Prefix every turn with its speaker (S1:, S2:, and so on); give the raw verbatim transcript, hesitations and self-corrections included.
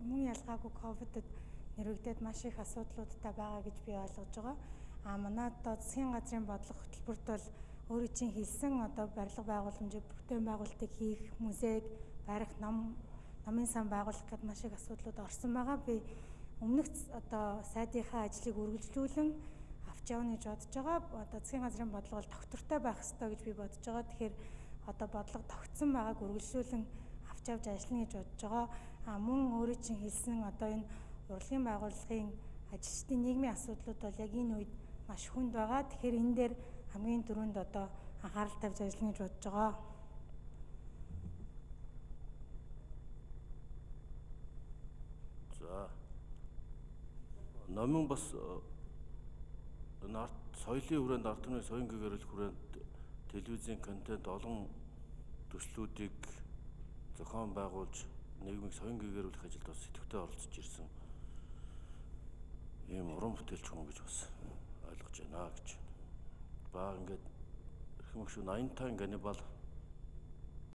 S1: мөн ялгаагүй ковидд нэрвэгдээд маш их асуудлуудтай байгаа гэж би ойлгож байгаа. А манай одоо засгийн газрын бодлого хөтөлбөрт бол өөрийн чинь хэлсэн одоо барилга байгууламжийг бүтээн байгуулалтыг хийх, музейг барих, ном номын сан байгуулах гэд маш их асуудлууд орсон байгаа. Би өмнөх одоо сайдынхаа ажлыг үргэлжлүүлэн авч явна гэж бодож байгаа. Одоо засгийн газрын бодлого бол тогтвортой байх ёстой гэж би бодож байгаа. Тэгэхээр одоо бодлого тогтсон байгааг үргэлжлүүлэн авч явж ажиллана гэж бодож байгаа. А мөн өөрийн чинь хэлсэн одоо энэ урлагийн байгууллагын ажилчдын нийгмийн асуудлууд бол яг энэ үед маш хүнд байгаа. Тэгэхээр энэ дээр хамгийн түрүүнд одоо анхаарал тавьж ажиллана гэж бодож байгаа.
S2: За. Номын бас нарт соёлын хүрээнд ард түмний соён гэгэрэл хүрээнд телевизийн контент олон төслүүдийг зохион байгуулж нийгмийг соён гэгэрүүлэх ажилд бас идэвхтэй оролцож ирсэн ийм уран бүтээлч хүн гэж бас ойлгож байна гэж. Баа ингээд эрхэм гүшүүн Аянтайн Ганнибал